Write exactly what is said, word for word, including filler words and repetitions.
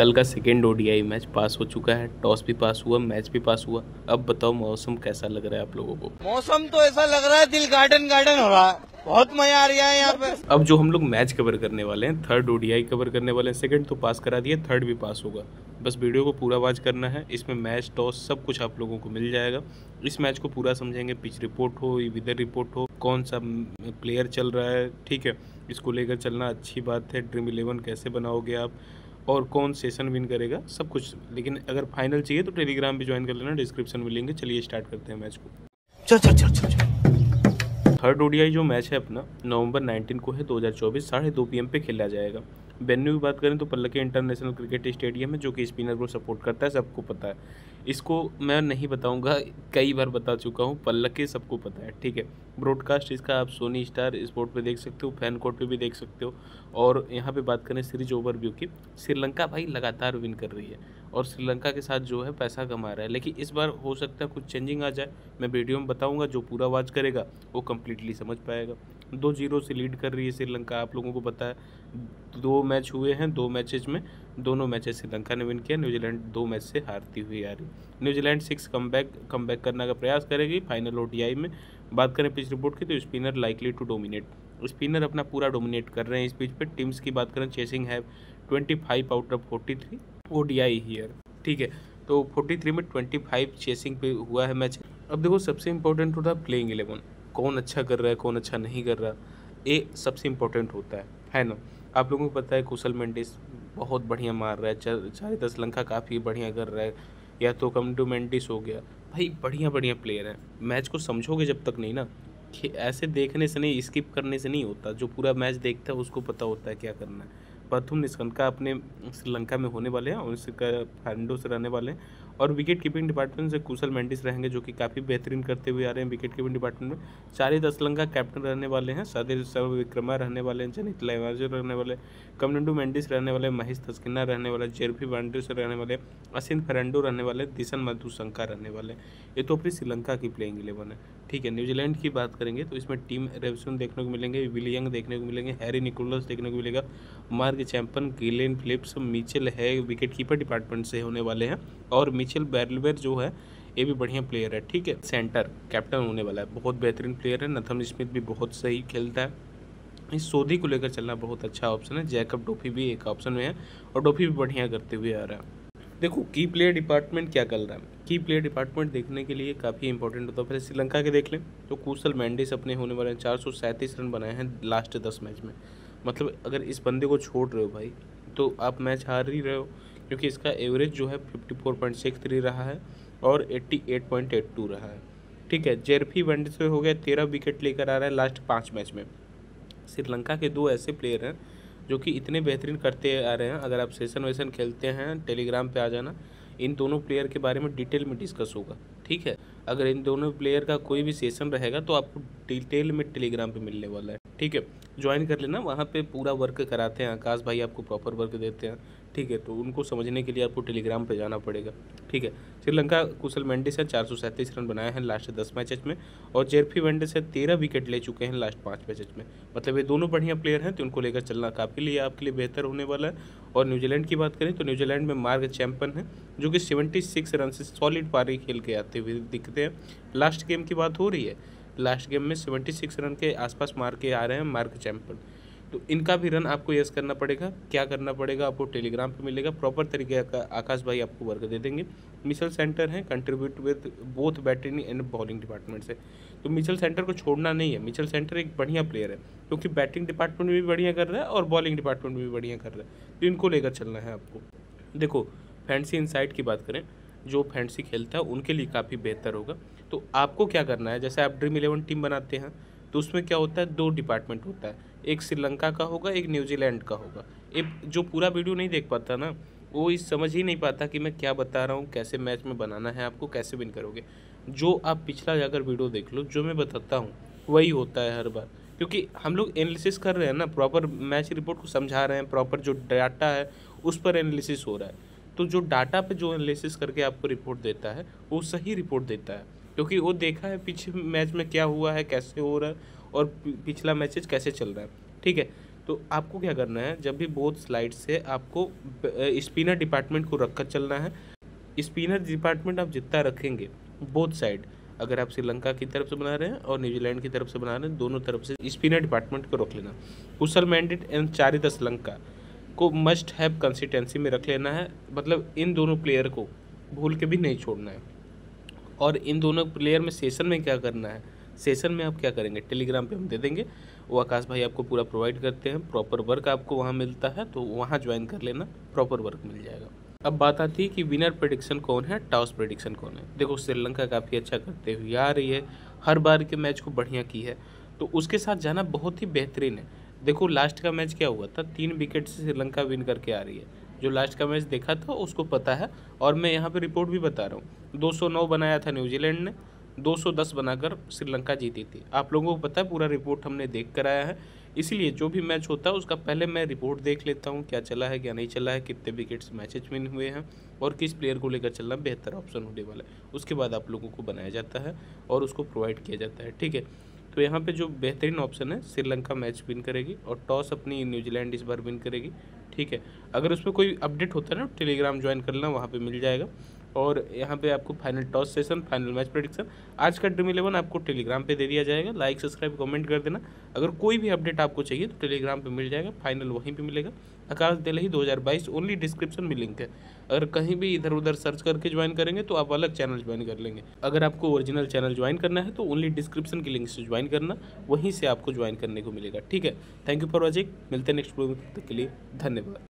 कल का second ODI match pass हो चुका है, टॉस भी पास हुआ, मैच भी पास हुआ। अब बताओ मौसम कैसा लग रहा है आप लोगों को? मौसम तो ऐसा लग रहा है दिल गार्डन गार्डन हो रहा है, बहुत मजा आ रहा है यहाँ पे। अब जो हम लोग मैच कवर करने वाले हैं, थर्ड ओडीआई कवर करने वाले हैं। सेकंड तो पास करा दिया, थर्ड भी पास होगा। बस वीडियो को पूरा वॉच करना है। इसमें मैच टॉस सब कुछ आप लोगों को मिल जाएगा। इस मैच को पूरा समझेंगे, पिच रिपोर्ट हो, वेदर रिपोर्ट हो, कौन सा प्लेयर चल रहा है, ठीक है, इसको लेकर चलना अच्छी बात है। ड्रीम इलेवन कैसे बनाओगे आप, और कौन सेशन विन करेगा, सब कुछ। लेकिन अगर फाइनल चाहिए तो टेलीग्राम भी ज्वाइन कर लेना, डिस्क्रिप्शन में लिंक है। चलिए स्टार्ट करते हैं मैच को। चल चल चल चल चल। थर्ड ओडीआई जो मैच है अपना नवंबर नाइनटीन को है, दो हज़ार चौबीस, साढ़े दो पी एम पे खेला जाएगा। वेन्यू की बात करें तो पल्लके इंटरनेशनल क्रिकेट स्टेडियम है, जो कि स्पिनर को सपोर्ट करता है, सबको पता है। इसको मैं नहीं बताऊंगा, कई बार बता चुका हूँ, पल्लके सबको पता है, ठीक है। ब्रॉडकास्ट इसका आप सोनी स्टार स्पोर्ट पे देख सकते हो, फैन कोर्ट पे भी देख सकते हो। और यहाँ पे बात करें सीरीज ओवरव्यू की, श्रीलंका भाई लगातार विन कर रही है और श्रीलंका के साथ जो है पैसा कमा रहा है। लेकिन इस बार हो सकता है कुछ चेंजिंग आ जाए, मैं वीडियो में बताऊंगा। जो पूरा वॉच करेगा वो कम्प्लीटली समझ पाएगा। दो जीरो से लीड कर रही है श्रीलंका, आप लोगों को पता है। दो मैच हुए हैं, दो मैचेज में दोनों मैचेस श्रीलंका ने विन किया। न्यूजीलैंड दो मैच से हारती हुई आ रही। न्यूजीलैंड सिक्स कमबैक कमबैक करने का प्रयास करेगी फाइनल ओडीआई में। बात करें पिच रिपोर्ट की तो spinner likely to dominate, spinner अपना पूरा डोमिनेट कर रहे हैं इस पिच पे। टीम्स की बात करें, चेसिंग है twenty five out of forty three ODI here, ठीक है। तो फोर्टी थ्री में ट्वेंटी फाइव चेसिंग पे हुआ है मैच। अब देखो सबसे इंपॉर्टेंट होता है प्लेइंग इलेवन, कौन अच्छा कर रहा है, कौन अच्छा नहीं कर रहा, ये सबसे इम्पोर्टेंट होता है है ना। आप लोगों को पता है कुशल मेंडिस बहुत बढ़िया मार रहा है, चारिता श्रीलंका काफ़ी बढ़िया कर रहा है, या तो कमंडू मेंडिस हो गया, भाई बढ़िया बढ़िया प्लेयर हैं। मैच को समझोगे जब तक नहीं ना, ऐसे देखने से नहीं, स्किप करने से नहीं होता। जो पूरा मैच देखता है उसको पता होता है क्या करना है। प्रथम निष्कंका अपने श्रीलंका में होने वाले हैं, उनसे फर्नांडो से रहने वाले हैं। और विकेट कीपिंग डिपार्टमेंट से कुशल मेंडिस रहेंगे, जो कि काफ़ी बेहतरीन करते हुए आ रहे हैं विकेट कीपिंग डिपार्टमेंट में। चारित श्रीलंका कैप्टन रहने वाले हैं, सादिर सर्वविक्रमा रहने वाले हैं, जनित लाइवाजो रहने वाले, कमनंडू मेंडिस रहने वाले, महेश तस्किना रहने वाले, जेरफी वांडो से रहने वाले, असिन फर्नांडो रहने वाले, दिशन मधुशंका रहने वाले। ये तो अपनी श्रीलंका की प्लेइंग इलेवन है, ठीक है। न्यूजीलैंड की बात करेंगे तो इसमें टीम रेवसन देखने को मिलेंगे, विलियंग देखने को मिलेंगे, हैरी निकोलस देखने को मिलेगा, Mark Chapman, Glenn Phillips, Mitchell है विकेट कीपर डिपार्टमेंट से होने वाले हैं। और मिचेल बैरलवेर जो है ये भी बढ़िया प्लेयर है, ठीक है। सेंटर कैप्टन होने वाला है, बहुत बेहतरीन प्लेयर है। नथम स्मिथ भी बहुत सही खेलता है। इस सोधी को लेकर चलना बहुत अच्छा ऑप्शन है। जैकब डोफी भी एक ऑप्शन में है, और डोफी भी बढ़िया करते हुए आ रहा है। देखो की प्लेयर डिपार्टमेंट क्या कर रहा है, की प्लेयर डिपार्टमेंट देखने के लिए काफ़ी इंपॉर्टेंट होता है। पहले श्रीलंका के देख लें तो कुशल मेंडिस अपने होने वाले हैं, चार सौ सैंतीस रन बनाए हैं लास्ट दस मैच में। मतलब अगर इस बंदे को छोड़ रहे हो भाई तो आप मैच हार ही रहे हो, क्योंकि इसका एवरेज जो है fifty four point six three रहा है और eighty eight point eight two रहा है, ठीक है। जेरफी वनडे से हो गया, तेरह विकेट लेकर आ रहा है लास्ट पाँच मैच में। श्रीलंका के दो ऐसे प्लेयर हैं जो कि इतने बेहतरीन करते आ रहे हैं। अगर आप सेशन वेशन खेलते हैं टेलीग्राम पे आ जाना, इन दोनों प्लेयर के बारे में डिटेल में डिस्कस होगा, ठीक है। अगर इन दोनों प्लेयर का कोई भी सेशन रहेगा तो आपको डिटेल में टेलीग्राम पे मिलने वाला है, ठीक है। ज्वाइन कर लेना, वहाँ पे पूरा वर्क कराते हैं, आकाश भाई आपको प्रॉपर वर्क देते हैं, ठीक है। तो उनको समझने के लिए आपको टेलीग्राम पे जाना पड़ेगा, ठीक है। श्रीलंका कुशल मेंडिस है, चार सौ सैंतीस रन बनाए हैं लास्ट दस मैचेज में, और जेरफी वेंडिस है, तेरह विकेट ले चुके हैं लास्ट पाँच मैचेज में। मतलब ये दोनों बढ़िया प्लेयर हैं, तो उनको लेकर चलना काफ़ी लिए आपके लिए बेहतर होने वाला है। और न्यूजीलैंड की बात करें तो न्यूजीलैंड में मार्क चैंपन है, जो कि सेवेंटी सिक्स रन से सॉलिड पारी खेल के आते हुए दिखते हैं। लास्ट गेम की बात हो रही है, लास्ट गेम में सेवेंटी सिक्स रन के आसपास मार के आ रहे हैं मार्क चैंपन। तो इनका भी रन आपको यस करना पड़ेगा। क्या करना पड़ेगा आपको टेलीग्राम पे मिलेगा, प्रॉपर तरीके का आकाश भाई आपको वर्क दे देंगे। मिचेल सेंटर है, contribute with both batting and bowling department से। तो मिचेल सेंटर को छोड़ना नहीं है, मिचेल सेंटर एक बढ़िया प्लेयर है, क्योंकि बैटिंग डिपार्टमेंट में भी बढ़िया कर रहा है और बॉलिंग डिपार्टमेंट में भी बढ़िया कर रहा है। तो इनको लेकर चलना है आपको। देखो फैंसी इनसाइट की बात करें, जो फैंसी खेलता है उनके लिए काफ़ी बेहतर होगा। तो आपको क्या करना है, जैसे आप ड्रीम इलेवन टीम बनाते हैं तो उसमें क्या होता है, दो डिपार्टमेंट होता है, एक श्रीलंका का होगा, एक न्यूजीलैंड का होगा। एक जो पूरा वीडियो नहीं देख पाता ना, वो इस समझ ही नहीं पाता कि मैं क्या बता रहा हूँ, कैसे मैच में बनाना है आपको, कैसे विन करोगे। जो आप पिछला जाकर वीडियो देख लो, जो मैं बताता हूँ वही होता है हर बार, क्योंकि हम लोग एनालिसिस कर रहे हैं ना, प्रॉपर मैच रिपोर्ट को समझा रहे हैं, प्रॉपर जो डाटा है उस पर एनालिसिस हो रहा है। तो जो डाटा पे जो एनालिसिस करके आपको रिपोर्ट देता है वो सही रिपोर्ट देता है, क्योंकि वो देखा है पीछे मैच में क्या हुआ है, कैसे हो रहा है, और पिछला मैचेज कैसे चल रहा है, ठीक है। तो आपको क्या करना है, जब भी बोथ स्लाइड से आपको स्पिनर डिपार्टमेंट को रखकर चलना है। स्पिनर डिपार्टमेंट आप जितना रखेंगे बोथ साइड, अगर आप श्रीलंका की तरफ से बना रहे हैं और न्यूजीलैंड की तरफ से बना रहे हैं, दोनों तरफ से स्पिनर डिपार्टमेंट को रख लेना। कुशल मेंडिस एंड चारित श्रीलंका को मस्ट हैव कंसिस्टेंसी में रख लेना है, मतलब इन दोनों प्लेयर को भूल के भी नहीं छोड़ना है। और इन दोनों प्लेयर में सेशन में क्या करना है, सेशन में आप क्या करेंगे, टेलीग्राम पे हम दे देंगे, वो आकाश भाई आपको पूरा प्रोवाइड करते हैं, प्रॉपर वर्क आपको वहाँ मिलता है, तो वहाँ ज्वाइन कर लेना, प्रॉपर वर्क मिल जाएगा। अब बात आती है कि विनर प्रेडिक्शन कौन है, टॉस प्रेडिक्शन कौन है। देखो श्रीलंका काफ़ी अच्छा करते हुए आ रही है, हर बार के मैच को बढ़िया की है, तो उसके साथ जाना बहुत ही बेहतरीन है। देखो लास्ट का मैच क्या हुआ था, तीन विकेट से श्रीलंका विन करके आ रही है। जो लास्ट का मैच देखा था उसको पता है, और मैं यहाँ पे रिपोर्ट भी बता रहा हूँ। दो सौ नौ बनाया था न्यूजीलैंड ने, दो सौ दस बनाकर श्रीलंका जीती थी। आप लोगों को पता है, पूरा रिपोर्ट हमने देख कर आया है, इसलिए जो भी मैच होता है उसका पहले मैं रिपोर्ट देख लेता हूँ, क्या चला है क्या नहीं चला है, कितने विकेट्स मैचेज विन हुए हैं और किस प्लेयर को लेकर चलना बेहतर ऑप्शन होने वाला है। उसके बाद आप लोगों को बनाया जाता है और उसको प्रोवाइड किया जाता है, ठीक है। तो यहाँ पे जो बेहतरीन ऑप्शन है, श्रीलंका मैच विन करेगी और टॉस अपनी न्यूजीलैंड इस बार विन करेगी, ठीक है। अगर उसमें कोई अपडेट होता है ना, टेलीग्राम ज्वाइन कर लेना, वहाँ पे मिल जाएगा। और यहाँ पे आपको final toss session, final match prediction, आज का ड्रीम इलेवन आपको टेलीग्राम पे दे दिया जाएगा। लाइक सब्सक्राइब कमेंट कर देना। अगर कोई भी अपडेट आपको चाहिए तो टेलीग्राम पे मिल जाएगा, फाइनल वहीं पे मिलेगा। आकाश दिल्ही दो हज़ार बाईस ओनली, डिस्क्रिप्शन में लिंक है। अगर कहीं भी इधर उधर सर्च करके ज्वाइन करेंगे तो आप अलग चैनल ज्वाइन कर लेंगे। अगर आपको ओरिजिनल चैनल ज्वाइन करना है तो ओनली डिस्क्रिप्शन की लिंक से ज्वाइन करना, वहीं से आपको ज्वाइन करने को मिलेगा, ठीक है। थैंक यू फॉर वॉचिंग, मिलते हैं नेक्स्ट वीडियो में, तब तक के लिए धन्यवाद।